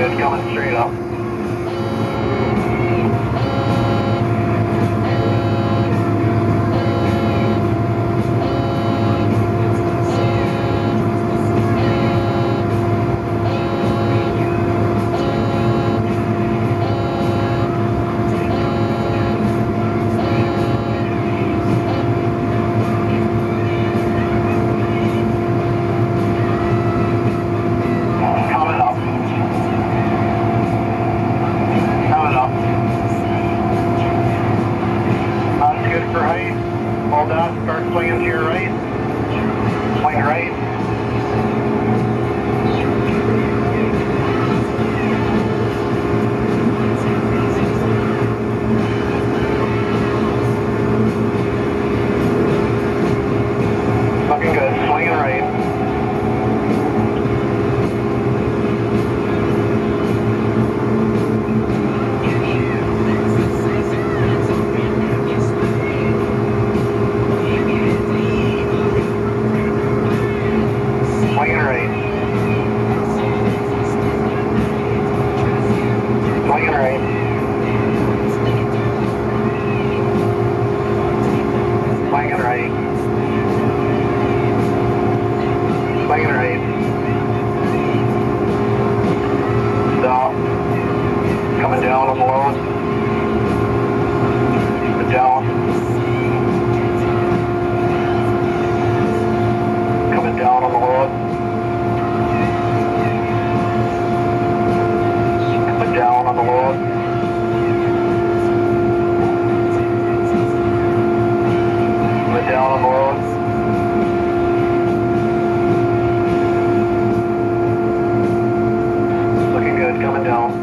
good, coming straight up. Hold up, start swinging to your right. Swing right. Looking good, swinging right. Swinging right. Swinging right. Swinging right. Swinging right. Stop. Coming down on the load. Down. Coming down on the load. Down on the load. Coming down on the load. Looking good, coming down.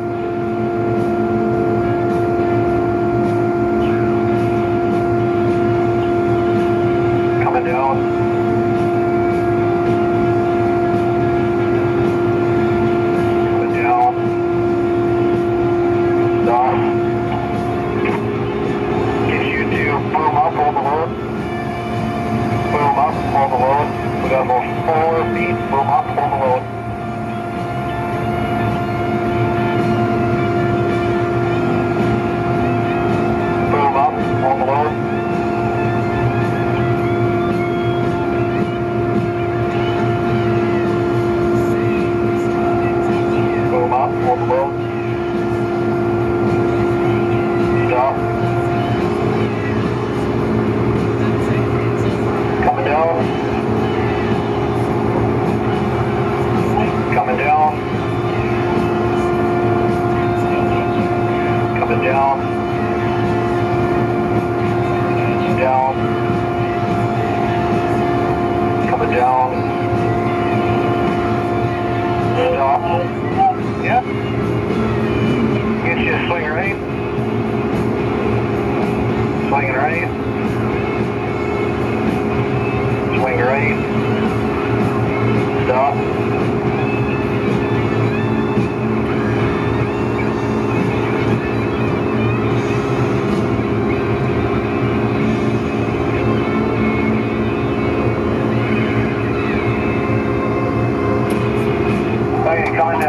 Coming down. Boom up, hold the load. Boom up, hold the load. We got about 4 feet. Boom up, hold the load. Boom up, hold the load. Boom up, hold the load. Stop. Coming down. Coming down. Coming down. Down. Coming down. Stop. Yep. Get you a swing right. Swinging right. Swing right. Stop. Okay, coming down.